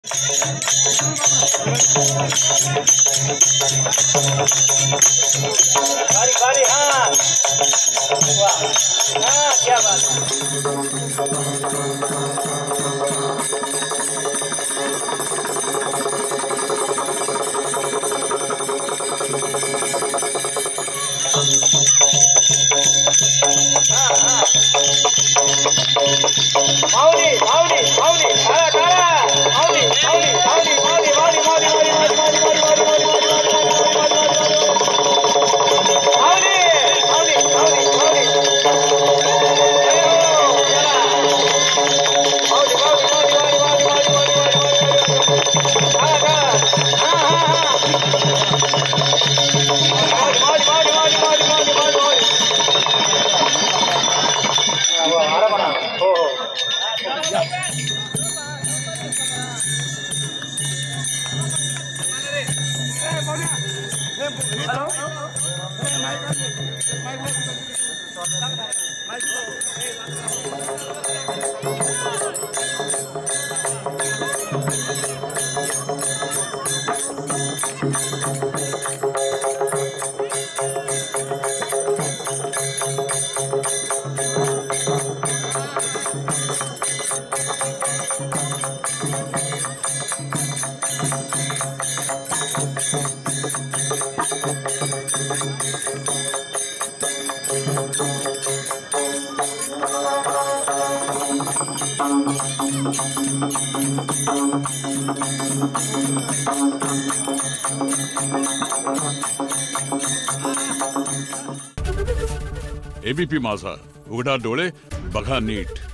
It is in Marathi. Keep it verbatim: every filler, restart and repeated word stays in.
बारी बारी हाँ वाह हाँ क्या बात हाँ हाँ माऊली माऊली माऊली तारा तारा माऊली माऊली माऊली माऊली माऊली माऊली माऊली माऊली माऊली माऊली एबीपी माझा, उघडा डोळे बघा नीट.